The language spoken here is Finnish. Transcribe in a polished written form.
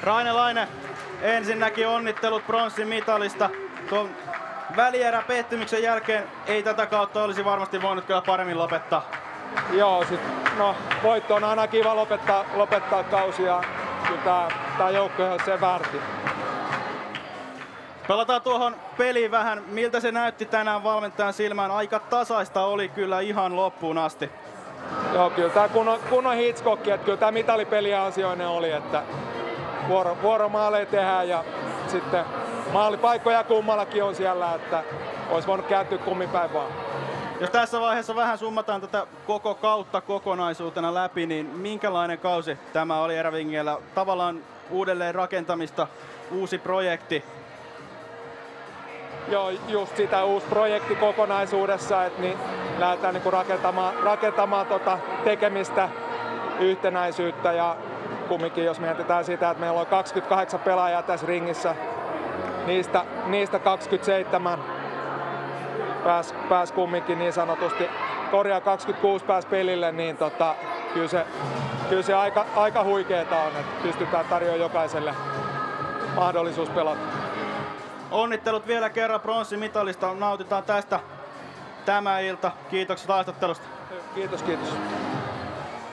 Raine Laine, ensinnäkin onnittelut pronssin mitalista. Tuon välierä-pettymyksen jälkeen ei tätä kautta olisi varmasti voinut kyllä paremmin lopettaa. Joo, voitto on aina kiva lopettaa kausi ja kyllä tää joukko on sen väärti. Pelataan tuohon peliin vähän. Miltä se näytti tänään valmentajan silmään? Aika tasaista oli kyllä ihan loppuun asti. Joo, kyllä tää kunnon Hitchcock, että kyllä tää mitalipeli asioinen oli, että vuoromaaleja tehdään ja sitten maalipaikkoja kummallakin on siellä, että olisi voinut kääntyä kummin päin vaan. Jos tässä vaiheessa vähän summataan tätä koko kautta kokonaisuutena läpi, niin minkälainen kausi tämä oli Erävingillä? Tavallaan uudelleen rakentamista, uusi projekti. Joo, just sitä uusi projekti kokonaisuudessa, että niin lähdetään niin rakentamaan tekemistä, yhtenäisyyttä ja kumminkin jos mietitään sitä, että meillä on 28 pelaajaa tässä ringissä, niistä 27 pääs kumminkin niin sanotusti, 26 pääs pelille, niin kyllä se aika huikeeta on, että pystytään tarjoamaan jokaiselle mahdollisuus pelata. Onnittelut vielä kerran pronssimitalista. Nautitaan tästä tämä ilta. Kiitokset haastattelusta. Kiitos.